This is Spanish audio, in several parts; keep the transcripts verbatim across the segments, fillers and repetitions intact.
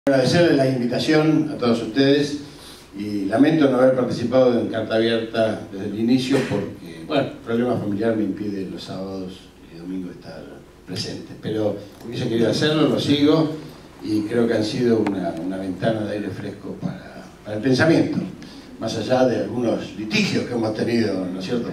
Agradecerles la invitación a todos ustedes y lamento no haber participado en Carta Abierta desde el inicio porque, bueno, el problema familiar me impide los sábados y domingos estar presente, pero hubiese querido hacerlo, lo sigo y creo que han sido una, una ventana de aire fresco para, para el pensamiento, más allá de algunos litigios que hemos tenido, ¿no es cierto?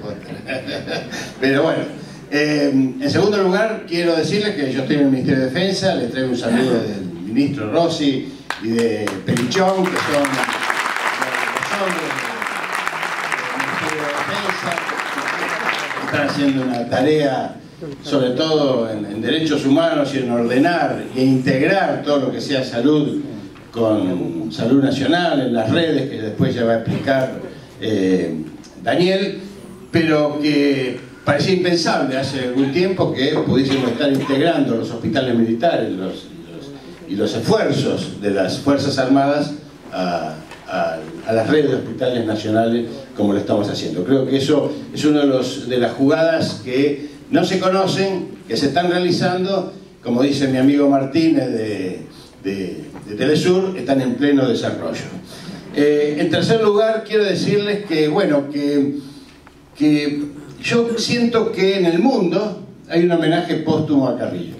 Pero bueno, eh, en segundo lugar quiero decirles que yo estoy en el Ministerio de Defensa, les traigo un saludo del ministro Rossi y de Pelichón, que son los hombres del Ministerio de Defensa, que están haciendo una tarea, sobre todo en, en derechos humanos y en ordenar e integrar todo lo que sea salud con salud nacional, en las redes, que después ya va a explicar eh, Daniel, pero que parecía impensable hace algún tiempo que pudiésemos estar integrando los hospitales militares, los y los esfuerzos de las Fuerzas Armadas a, a, a las redes de hospitales nacionales como lo estamos haciendo. Creo que eso es una de, los, de las jugadas que no se conocen, que se están realizando, como dice mi amigo Martínez de, de, de Telesur, están en pleno desarrollo. Eh, en tercer lugar, quiero decirles que, bueno, que, que yo siento que en el mundo hay un homenaje póstumo a Carrillo.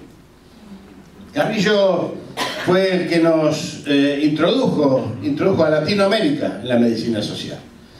Carrillo fue el que nos eh, introdujo, introdujo a Latinoamérica en la medicina social.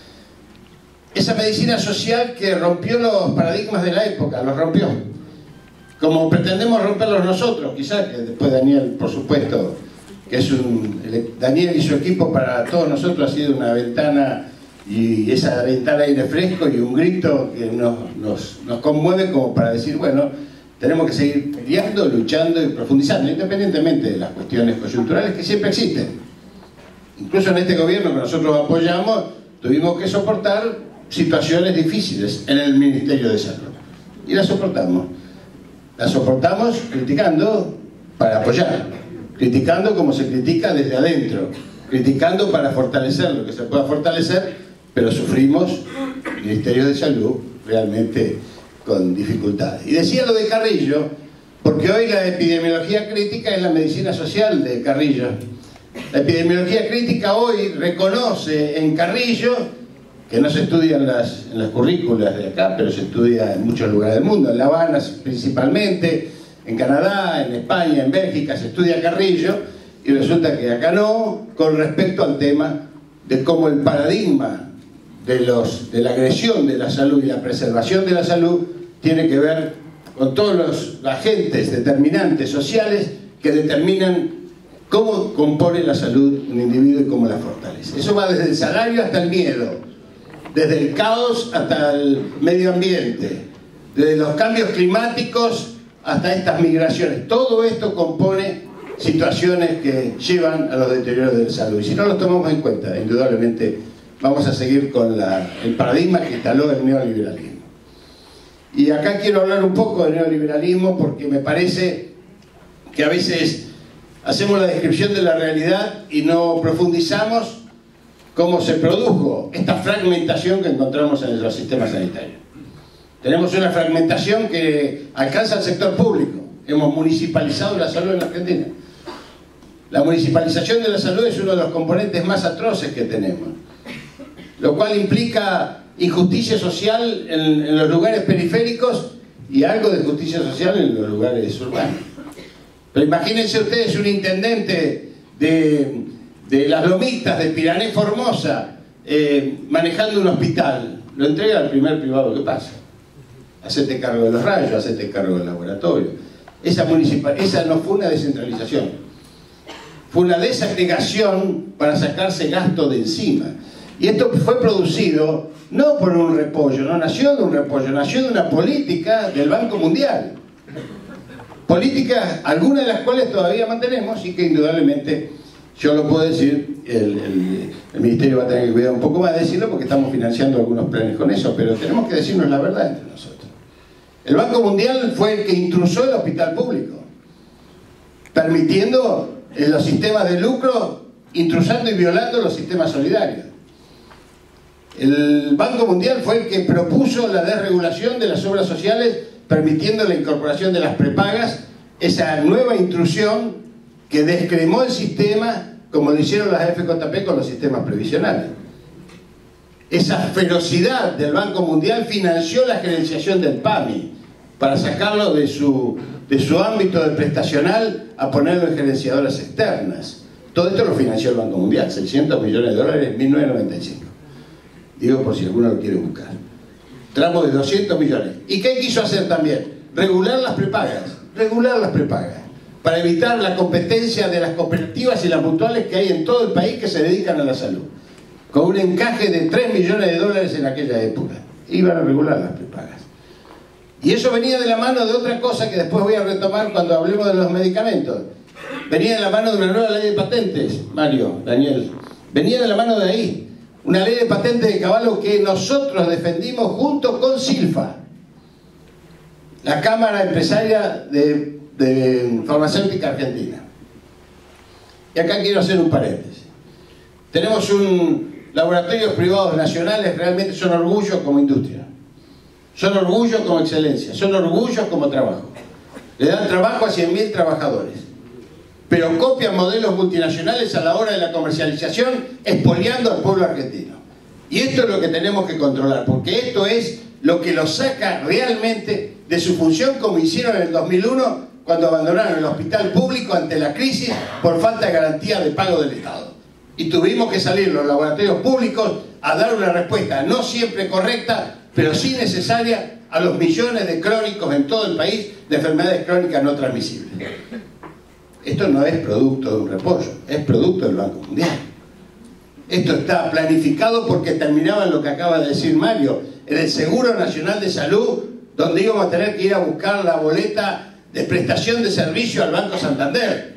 Esa medicina social que rompió los paradigmas de la época, los rompió. Como pretendemos romperlos nosotros, quizás, que después Daniel, por supuesto, que es un... Daniel y su equipo para todos nosotros ha sido una ventana, y esa ventana aire fresco y un grito que nos, nos, nos conmueve como para decir, bueno, tenemos que seguir peleando, luchando y profundizando, independientemente de las cuestiones coyunturales que siempre existen. Incluso en este gobierno que nosotros apoyamos, tuvimos que soportar situaciones difíciles en el Ministerio de Salud. Y las soportamos. Las soportamos criticando para apoyar, criticando como se critica desde adentro, criticando para fortalecer lo que se pueda fortalecer, pero sufrimos el Ministerio de Salud realmente con dificultades. Y decía lo de Carrillo, porque hoy la epidemiología crítica es la medicina social de Carrillo. La epidemiología crítica hoy reconoce en Carrillo, que no se estudia en las, en las currículas de acá, pero se estudia en muchos lugares del mundo, en La Habana principalmente, en Canadá, en España, en Bélgica, se estudia Carrillo, y resulta que acá no, con respecto al tema de cómo el paradigma de, los, de la agresión de la salud y la preservación de la salud tiene que ver con todos los agentes determinantes sociales que determinan cómo compone la salud un individuo y cómo la fortalece. Eso va desde el salario hasta el miedo, desde el caos hasta el medio ambiente, desde los cambios climáticos hasta estas migraciones. Todo esto compone situaciones que llevan a los deterioros de la salud. Y si no los tomamos en cuenta, indudablemente vamos a seguir con la, el paradigma que instaló el neoliberalismo. Y acá quiero hablar un poco del neoliberalismo porque me parece que a veces hacemos la descripción de la realidad y no profundizamos cómo se produjo esta fragmentación que encontramos en los sistemas sanitarios. Tenemos una fragmentación que alcanza al sector público. Hemos municipalizado la salud en la Argentina. La municipalización de la salud es uno de los componentes más atroces que tenemos, lo cual implica injusticia social en, en los lugares periféricos y algo de justicia social en los lugares urbanos. Pero imagínense ustedes un intendente de, de las Lomitas, de Pirané Formosa, eh, manejando un hospital, lo entrega al primer privado que pasa. Hacete cargo de los rayos, hacete cargo del laboratorio. Esa, municipal, esa no fue una descentralización, fue una desagregación para sacarse gasto de encima. Y esto fue producido no por un repollo, no nació de un repollo, nació de una política del Banco Mundial. Políticas, algunas de las cuales todavía mantenemos y que indudablemente, yo lo puedo decir, el, el, el Ministerio va a tener que cuidar un poco más de decirlo porque estamos financiando algunos planes con eso, pero tenemos que decirnos la verdad entre nosotros. El Banco Mundial fue el que intrusó el hospital público, permitiendo los sistemas de lucro, intrusando y violando los sistemas solidarios. El Banco Mundial fue el que propuso la desregulación de las obras sociales, permitiendo la incorporación de las prepagas, esa nueva intrusión que descremó el sistema como lo hicieron las F J P con los sistemas previsionales. Esa ferocidad del Banco Mundial financió la gerenciación del P A M I para sacarlo de su, de su ámbito de prestacional a ponerlo en gerenciadoras externas. Todo esto lo financió el Banco Mundial, seiscientos millones de dólares en mil novecientos noventa y cinco. Digo por si alguno lo quiere buscar. Tramo de doscientos millones. ¿Y qué quiso hacer también? Regular las prepagas. Regular las prepagas. Para evitar la competencia de las cooperativas y las mutuales que hay en todo el país que se dedican a la salud. Con un encaje de tres millones de dólares en aquella época. Iban a regular las prepagas. Y eso venía de la mano de otra cosa que después voy a retomar cuando hablemos de los medicamentos. Venía de la mano de una nueva ley de patentes, Mario, Daniel. Venía de la mano de ahí. Una ley de patentes de caballo que nosotros defendimos junto con Silfa, la Cámara Empresaria de, de Farmacéutica Argentina. Y acá quiero hacer un paréntesis. Tenemos un laboratorios privados nacionales, realmente son orgullos como industria. Son orgullos como excelencia, son orgullos como trabajo. Le dan trabajo a cien mil trabajadores. Pero copian modelos multinacionales a la hora de la comercialización, expoliando al pueblo argentino. Y esto es lo que tenemos que controlar, porque esto es lo que los saca realmente de su función, como hicieron en el dos mil uno, cuando abandonaron el hospital público ante la crisis por falta de garantía de pago del Estado. Y tuvimos que salir los laboratorios públicos a dar una respuesta, no siempre correcta, pero sí necesaria, a los millones de crónicos en todo el país de enfermedades crónicas no transmisibles. Esto no es producto de un repollo, es producto del Banco Mundial. Esto está planificado porque terminaba en lo que acaba de decir Mario, en el Seguro Nacional de Salud, donde íbamos a tener que ir a buscar la boleta de prestación de servicio al Banco Santander.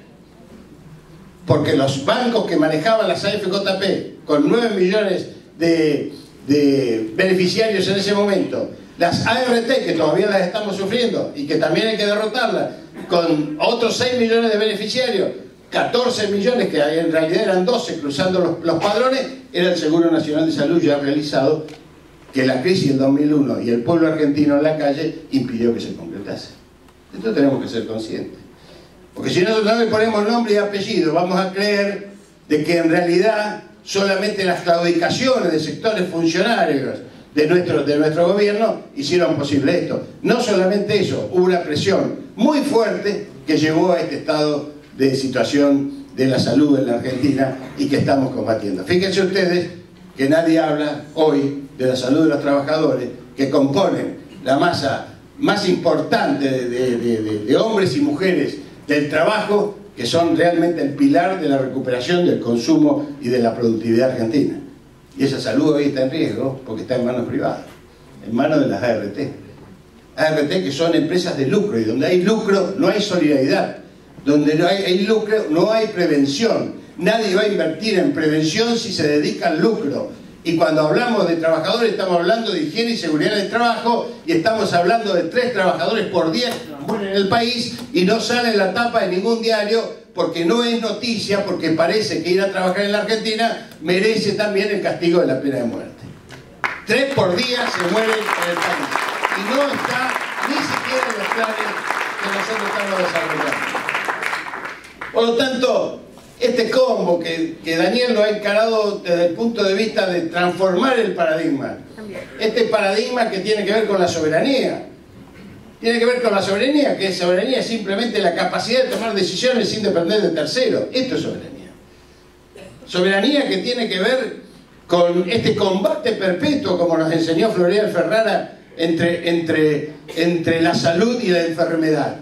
Porque los bancos que manejaban las A F J P, con nueve millones de, de beneficiarios en ese momento, las A R T, que todavía las estamos sufriendo y que también hay que derrotarlas, con otros seis millones de beneficiarios, catorce millones, que en realidad eran doce cruzando los, los padrones, era el Seguro Nacional de Salud ya realizado, que la crisis del dos mil uno y el pueblo argentino en la calle impidió que se concretase. Esto tenemos que ser conscientes. Porque si nosotros no le ponemos nombre y apellido, vamos a creer de que en realidad solamente las claudicaciones de sectores funcionarios de nuestro, de nuestro gobierno hicieron posible esto. No solamente eso, hubo una presión muy fuerte que llevó a este estado de situación de la salud en la Argentina y que estamos combatiendo. Fíjense ustedes que nadie habla hoy de la salud de los trabajadores que componen la masa más importante de, de, de, de hombres y mujeres del trabajo, que son realmente el pilar de la recuperación del consumo y de la productividad argentina. Y esa salud hoy está en riesgo porque está en manos privadas, en manos de las A R T. A R T que son empresas de lucro, y donde hay lucro no hay solidaridad, donde no hay, hay lucro no hay prevención. Nadie va a invertir en prevención si se dedica al lucro. Y cuando hablamos de trabajadores estamos hablando de higiene y seguridad del trabajo, y estamos hablando de tres trabajadores por día que mueren en el país y no sale en la tapa de ningún diario porque no es noticia, porque parece que ir a trabajar en la Argentina merece también el castigo de la pena de muerte. Tres por día se mueren en el país y no está ni siquiera en los planes que nosotros estamos desarrollando. Por lo tanto, este combo que, que Daniel lo ha encarado desde el punto de vista de transformar el paradigma, este paradigma que tiene que ver con la soberanía, tiene que ver con la soberanía, que es soberanía es simplemente la capacidad de tomar decisiones sin depender de terceros. Esto es soberanía. Soberanía que tiene que ver con este combate perpetuo, como nos enseñó Floreal Ferrara, entre, entre, entre la salud y la enfermedad.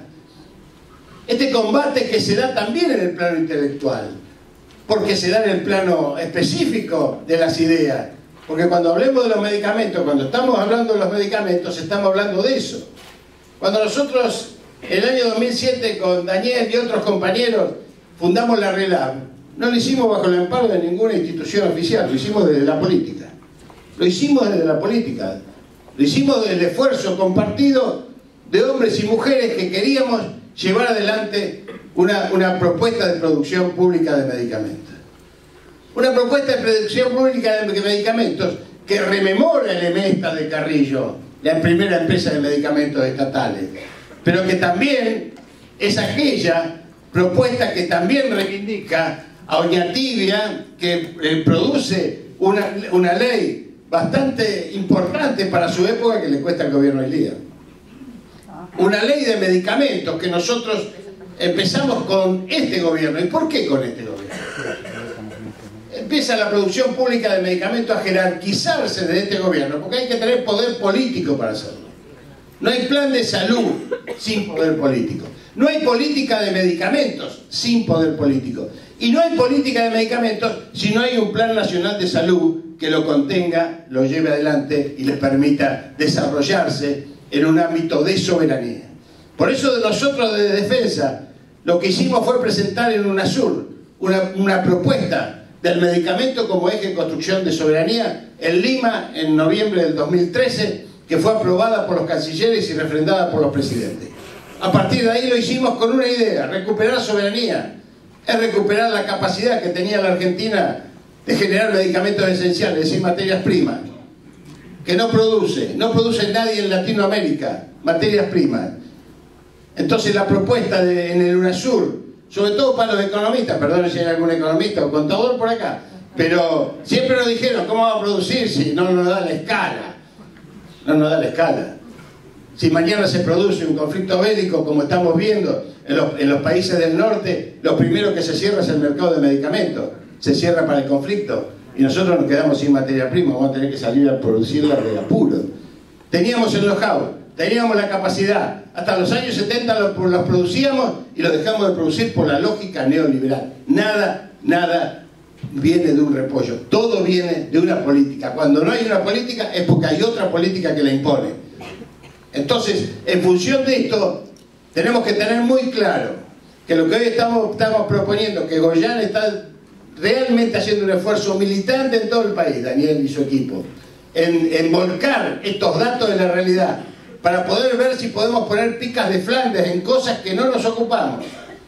Este combate que se da también en el plano intelectual, porque se da en el plano específico de las ideas. Porque cuando hablemos de los medicamentos, cuando estamos hablando de los medicamentos, estamos hablando de eso. Cuando nosotros, el año dos mil siete, con Daniel y otros compañeros, fundamos la RELAB, no lo hicimos bajo el amparo de ninguna institución oficial, lo hicimos desde la política. Lo hicimos desde la política. Lo hicimos desde el esfuerzo compartido de hombres y mujeres que queríamos llevar adelante una, una propuesta de producción pública de medicamentos. Una propuesta de producción pública de medicamentos que rememora el EMESTA de Carrillo, la primera empresa de medicamentos estatales, pero que también es aquella propuesta que también reivindica a Oñatibia, que eh, produce una, una ley bastante importante para su época que le cuesta al gobierno hoy día. Una ley de medicamentos que nosotros empezamos con este gobierno. ¿Y por qué con este gobierno? Empieza la producción pública de medicamentos a jerarquizarse de este gobierno, porque hay que tener poder político para hacerlo. No hay plan de salud sin poder político. No hay política de medicamentos sin poder político. Y no hay política de medicamentos si no hay un plan nacional de salud que lo contenga, lo lleve adelante y le permita desarrollarse en un ámbito de soberanía. Por eso de nosotros de Defensa lo que hicimos fue presentar en UNASUR una, una propuesta del medicamento como eje de construcción de soberanía en Lima en noviembre del dos mil trece, que fue aprobada por los cancilleres y refrendada por los presidentes. A partir de ahí lo hicimos con una idea: recuperar soberanía. Es recuperar la capacidad que tenía la Argentina de generar medicamentos esenciales, es decir, materias primas, que no produce, no produce nadie en Latinoamérica, materias primas. Entonces la propuesta de, en el UNASUR, sobre todo para los economistas, perdón si hay algún economista o contador por acá, pero siempre nos dijeron, ¿cómo va a producir si no nos da la escala? No nos da la escala. Si mañana se produce un conflicto bélico, como estamos viendo en los, en los países del norte, lo primero que se cierra es el mercado de medicamentos. Se cierra para el conflicto y nosotros nos quedamos sin materia prima, vamos a tener que salir a producirla de apuro. Teníamos el know-how, teníamos la capacidad, hasta los años setenta los, los producíamos y los dejamos de producir por la lógica neoliberal. Nada, nada viene de un repollo, todo viene de una política. Cuando no hay una política es porque hay otra política que la impone. Entonces, en función de esto, tenemos que tener muy claro que lo que hoy estamos, estamos proponiendo, que Goyán está realmente haciendo un esfuerzo militante en todo el país, Daniel y su equipo, en, en volcar estos datos de la realidad, para poder ver si podemos poner picas de Flandes en cosas que no nos ocupamos.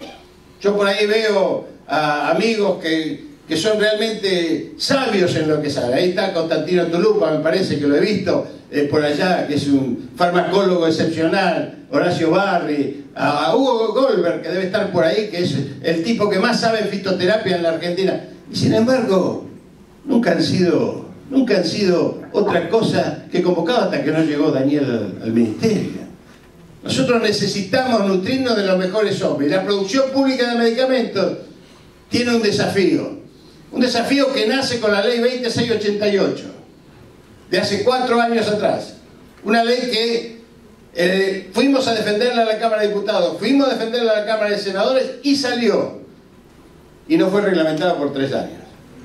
Yo por ahí veo a amigos que, que son realmente sabios en lo que saben. Ahí está Constantino Tulupa, me parece que lo he visto, eh, por allá, que es un farmacólogo excepcional, Horacio Barri, a, a Hugo Goldberg, que debe estar por ahí, que es el tipo que más sabe en fitoterapia en la Argentina. Y sin embargo, nunca han sido, nunca han sido otra cosa que convocados hasta que no llegó Daniel al, al ministerio. Nosotros necesitamos nutrirnos de los mejores hombres. Y la producción pública de medicamentos tiene un desafío. Un desafío que nace con la ley veinte mil seiscientos ochenta y ocho, de hace cuatro años atrás. Una ley que eh, fuimos a defenderla a la Cámara de Diputados, fuimos a defenderla a la Cámara de Senadores y salió. Y no fue reglamentada por tres años.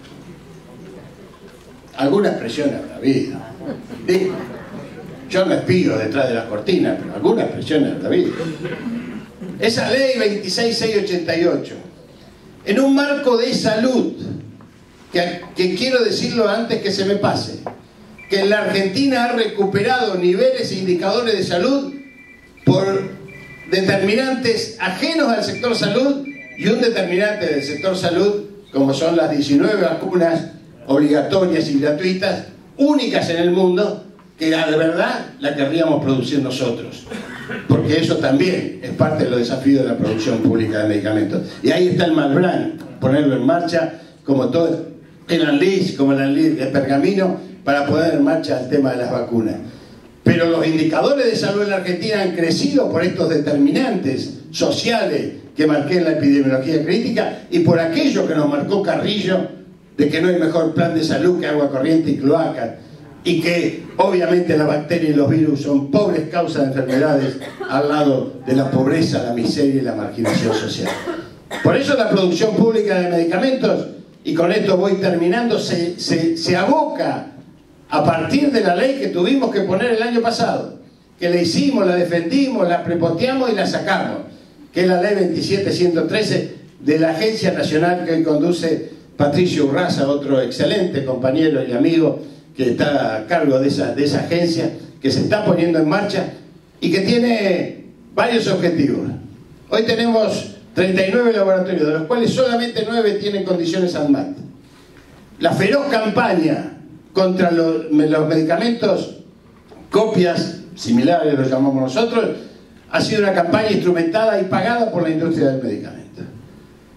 Alguna expresión habrá habido. ¿Sí? Yo no espío detrás de las cortinas, pero alguna expresión habrá habido. Esa ley veintiséis mil seiscientos ochenta y ocho, en un marco de salud, que, que quiero decirlo antes que se me pase, que en la Argentina ha recuperado niveles e indicadores de salud por determinantes ajenos al sector salud y un determinante del sector salud, como son las diecinueve vacunas obligatorias y gratuitas, únicas en el mundo, que de verdad la querríamos producir nosotros, porque eso también es parte de los desafíos de la producción pública de medicamentos. Y ahí está el Malbrán, ponerlo en marcha, como todo el Anlis, como el Anlis de Pergamino, para poner en marcha el tema de las vacunas. Pero los indicadores de salud en la Argentina han crecido por estos determinantes sociales que marqué en la epidemiología crítica y por aquello que nos marcó Carrillo, de que no hay mejor plan de salud que agua corriente y cloaca, y que obviamente las bacterias y los virus son pobres causas de enfermedades al lado de la pobreza, la miseria y la marginación social. Por eso la producción pública de medicamentos, y con esto voy terminando, se, se, se aboca a partir de la ley que tuvimos que poner el año pasado, que la hicimos, la defendimos, la prepoteamos y la sacamos, que es la ley veintisiete mil ciento trece de la Agencia Nacional que hoy conduce Patricio Urraza, otro excelente compañero y amigo que está a cargo de esa, de esa agencia, que se está poniendo en marcha y que tiene varios objetivos. Hoy tenemos treinta y nueve laboratorios, de los cuales solamente nueve tienen condiciones ANMAT. La feroz campaña contra los, los medicamentos, copias similares, los llamamos nosotros, ha sido una campaña instrumentada y pagada por la industria del medicamento.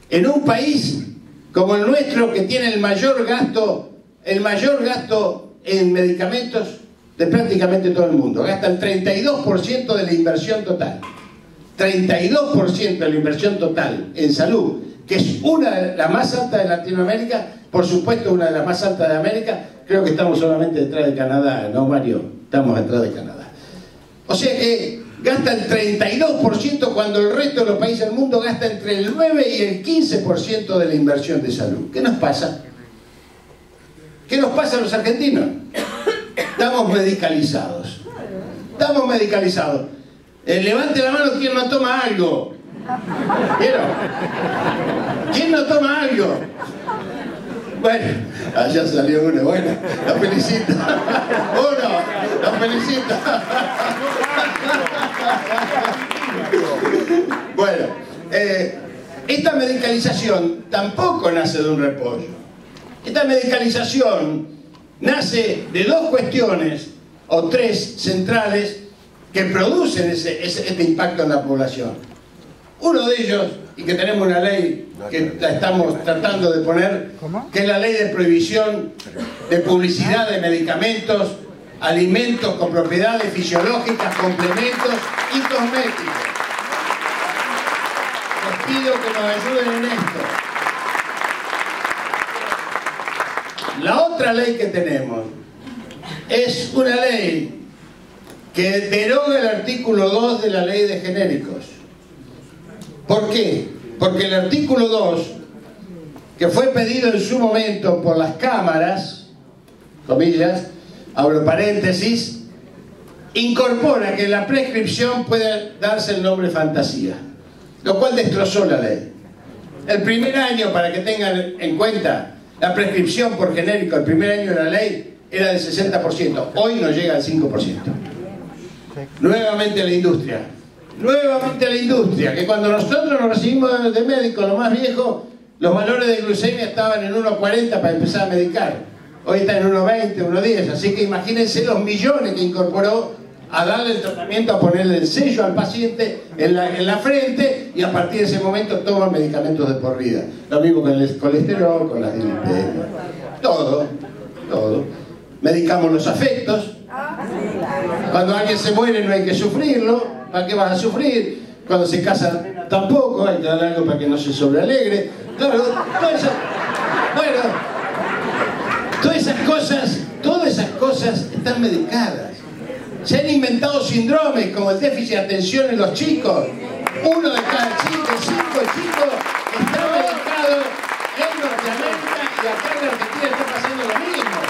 en un país como el nuestro, que tiene el mayor gasto, el mayor gasto en medicamentos de prácticamente todo el mundo. Gasta el treinta y dos por ciento de la inversión total. treinta y dos por ciento de la inversión total en salud, que es una de las más altas de Latinoamérica, por supuesto una de las más altas de América. Creo que estamos solamente detrás de Canadá, ¿no, Mario? Estamos detrás de Canadá. O sea que gasta el treinta y dos por ciento cuando el resto de los países del mundo gasta entre el nueve y el quince por ciento de la inversión de salud. ¿Qué nos pasa? ¿Qué nos pasa a los argentinos? Estamos medicalizados. Estamos medicalizados. Eh, levante la mano quien no toma algo. ¿Vieron? ¿Quién no toma algo? Bueno, allá salió uno. Bueno, la felicito. Uno, la felicito. Bueno, eh, esta medicalización tampoco nace de un repollo. Esta medicalización nace de dos cuestiones o tres centrales que producen ese, ese, este impacto en la población. Uno de ellos, y que tenemos una ley que la estamos tratando de poner, que es la ley de prohibición de publicidad de medicamentos, alimentos con propiedades fisiológicas, complementos y cosméticos. Les pido que nos ayuden en esto. La otra ley que tenemos es una ley que deroga el artículo dos de la ley de genéricos. ¿Por qué? Porque el artículo dos, que fue pedido en su momento por las cámaras, comillas, abro paréntesis, incorpora que en la prescripción puede darse el nombre fantasía, lo cual destrozó la ley. El primer año, para que tengan en cuenta, la prescripción por genérico, el primer año de la ley, era del sesenta por ciento. Hoy no llega al cinco por ciento. Nuevamente la industria. Nuevamente la industria, que cuando nosotros nos recibimos de médico, lo más viejo, los valores de glucemia estaban en uno cuarenta para empezar a medicar. Hoy está en uno veinte, uno diez. Así que imagínense los millones que incorporó a darle el tratamiento, a ponerle el sello al paciente en la, en la frente, y a partir de ese momento toman medicamentos de por vida. Lo mismo con el colesterol, con las dislipidemias. Todo, todo. Medicamos los afectos. Cuando alguien se muere no hay que sufrirlo. ¿Para qué vas a sufrir? Cuando se casa tampoco, hay que darle algo para que no se sobrealegre. Claro, todo eso, bueno, todas esas cosas, todas esas cosas están medicadas. Se han inventado síndromes como el déficit de atención en los chicos. Uno de cada cinco, cinco chicos está medicado en Norteamérica, y acá en Argentina está pasando lo mismo.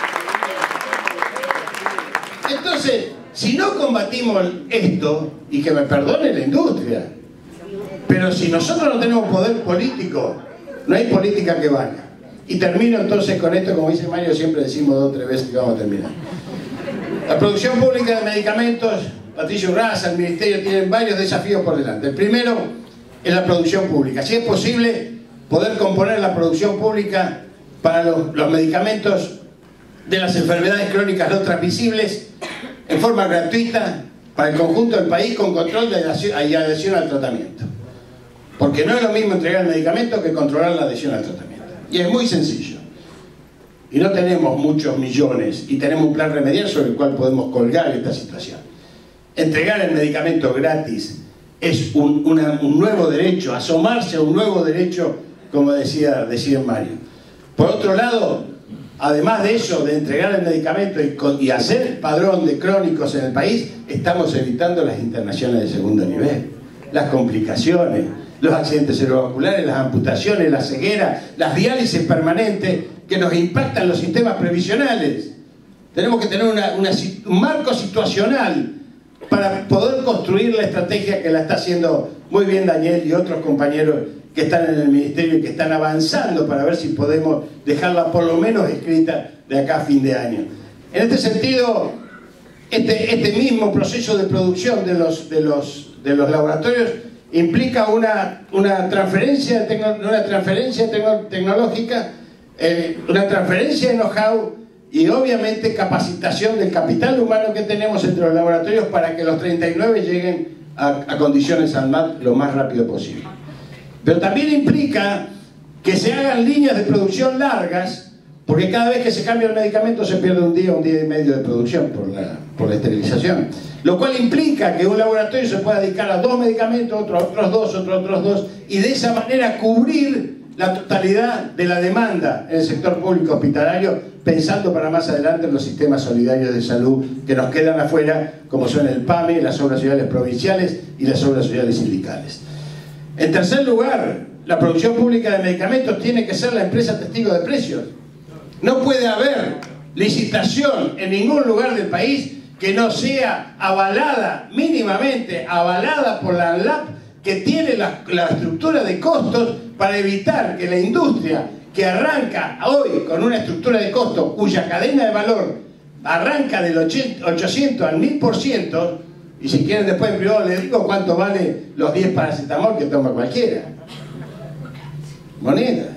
Entonces, si no combatimos esto, y que me perdone la industria, pero si nosotros no tenemos poder político, no hay política que valga. Y termino entonces con esto, como dice Mario, siempre decimos dos o tres veces que vamos a terminar. La producción pública de medicamentos, Patricio Urraza, el Ministerio, tienen varios desafíos por delante. El primero es la producción pública. Si es posible, poder componer la producción pública para los, los medicamentos de las enfermedades crónicas no transmisibles en forma gratuita para el conjunto del país, con control de adhesión, y adhesión al tratamiento. Porque no es lo mismo entregar el medicamento que controlar la adhesión al tratamiento. Y es muy sencillo. Y no tenemos muchos millones, y tenemos un plan remedial sobre el cual podemos colgar esta situación. Entregar el medicamento gratis es un, una, un nuevo derecho, asomarse a un nuevo derecho, como decía, decía Mario. Por otro lado, además de eso, de entregar el medicamento y, y hacer padrón de crónicos en el país, estamos evitando las internaciones de segundo nivel, las complicaciones, los accidentes cerebrovasculares, las amputaciones, la ceguera, las diálisis permanentes que nos impactan los sistemas previsionales. Tenemos que tener una, una, un marco situacional para poder construir la estrategia que la está haciendo muy bien Daniel y otros compañeros que están en el ministerio y que están avanzando para ver si podemos dejarla por lo menos escrita de acá a fin de año. En este sentido, este, este mismo proceso de producción de los, de los, de los laboratorios implica una, una transferencia, tecno, una transferencia tecno, tecnológica, eh, una transferencia de know-how y obviamente capacitación del capital humano que tenemos entre los laboratorios para que los treinta y nueve lleguen a, a condiciones ANMAT lo más rápido posible. Pero también implica que se hagan líneas de producción largas, porque cada vez que se cambia el medicamento se pierde un día, un día y medio de producción por la, por la esterilización. Lo cual implica que un laboratorio se pueda dedicar a dos medicamentos, otros otros dos, otros otros dos, y de esa manera cubrir la totalidad de la demanda en el sector público hospitalario, pensando para más adelante en los sistemas solidarios de salud que nos quedan afuera, como son el PAMI, las obras sociales provinciales y las obras sociales sindicales. En tercer lugar, la producción pública de medicamentos tiene que ser la empresa testigo de precios. No puede haber licitación en ningún lugar del país que no sea avalada, mínimamente avalada por la ANLAP, que tiene la, la estructura de costos para evitar que la industria que arranca hoy con una estructura de costos cuya cadena de valor arranca del ochocientos al mil por ciento, y si quieren después en privado les digo cuánto vale los diez paracetamol que toma cualquiera. Moneda.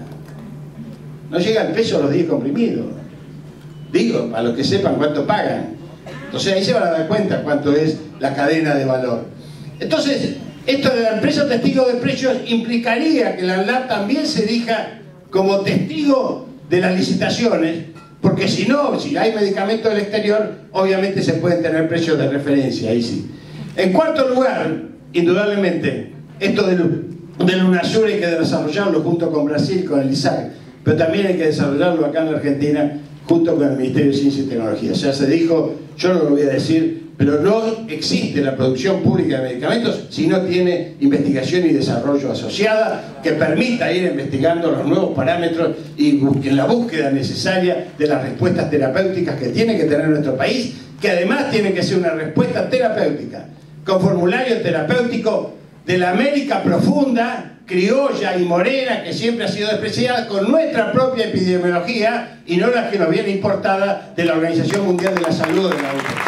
No llega al peso los diez comprimidos. Digo, para los que sepan cuánto pagan. Entonces ahí se van a dar cuenta cuánto es la cadena de valor. Entonces, esto de la empresa testigo de precios implicaría que la ANLAP también se elija como testigo de las licitaciones, porque si no, si hay medicamentos del exterior, obviamente se pueden tener precios de referencia, ahí sí. En cuarto lugar, indudablemente, esto del, del UNASUR hay que desarrollarlo junto con Brasil, con el I S A C, pero también hay que desarrollarlo acá en la Argentina junto con el Ministerio de Ciencia y Tecnología. Ya se dijo, yo no lo voy a decir, pero no existe la producción pública de medicamentos si no tiene investigación y desarrollo asociada que permita ir investigando los nuevos parámetros y en la búsqueda necesaria de las respuestas terapéuticas que tiene que tener nuestro país, que además tiene que ser una respuesta terapéutica, con formulario terapéutico de la América profunda, criolla y morena, que siempre ha sido despreciada, con nuestra propia epidemiología y no la que nos viene importada de la Organización Mundial de la Salud o de la O M S.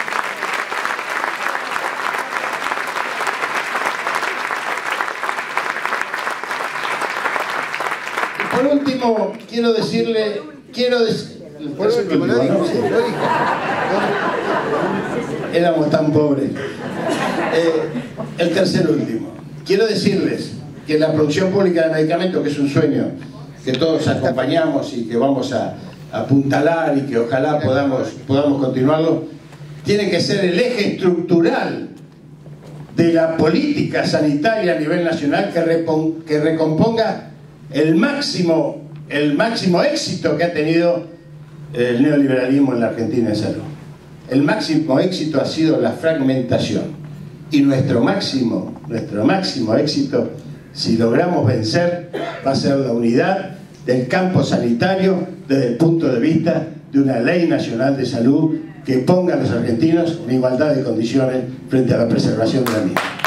Por último, quiero decirle, quiero decir, por último, ¿no? ¿No? Sí. Éramos tan pobres. Eh, el tercer último, quiero decirles que la producción pública de medicamentos, que es un sueño que todos acompañamos y que vamos a, a apuntalar y que ojalá podamos, podamos continuarlo, tiene que ser el eje estructural de la política sanitaria a nivel nacional que, repon, que recomponga el máximo, el máximo éxito que ha tenido el neoliberalismo en la Argentina en salud. El máximo éxito ha sido la fragmentación, y nuestro máximo, nuestro máximo éxito, si logramos vencer, va a ser la unidad del campo sanitario desde el punto de vista de una ley nacional de salud que ponga a los argentinos en igualdad de condiciones frente a la preservación de la misma.